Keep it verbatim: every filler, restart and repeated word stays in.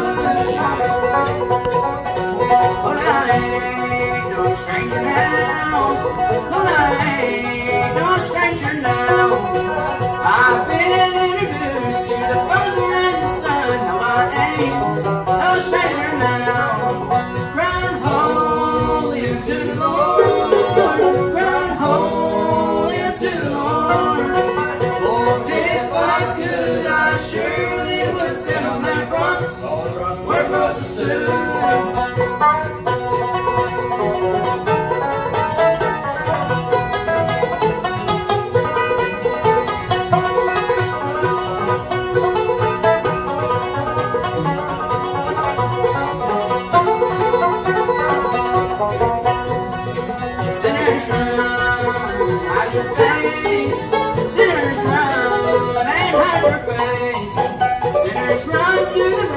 Oh, now I ain't no stranger now. No, now I ain't no stranger now. I've been introduced to the Father and the Son. No, I ain't no stranger now. Run holy unto the Lord. Run holy unto the Lord. Oh, if I could, I surely would stand on that rock where Moses stood. Sinners run, hide your face. Sinners run and hide your face. Sinners run to the